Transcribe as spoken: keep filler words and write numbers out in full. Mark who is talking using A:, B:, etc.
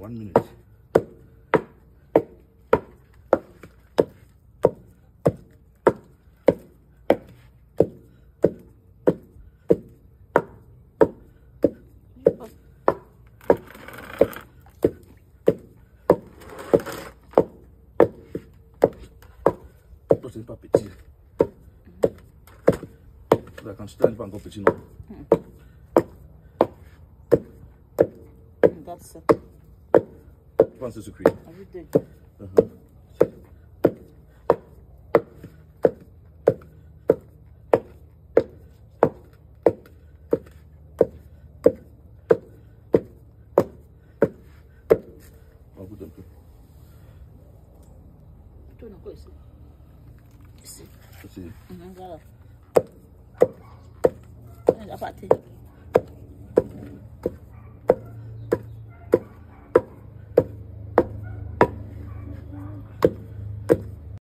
A: one minute. C'est pas petit. Là, quand tu traînes pas encore petit, non? Mm.
B: That's it.
A: Pense ce cuit.
B: Every day.
A: Uh-huh. On goûte un peu.
B: Tu n'as quoi ici? Ici.
A: Ici.
B: Mm-hmm, voilà. La partie.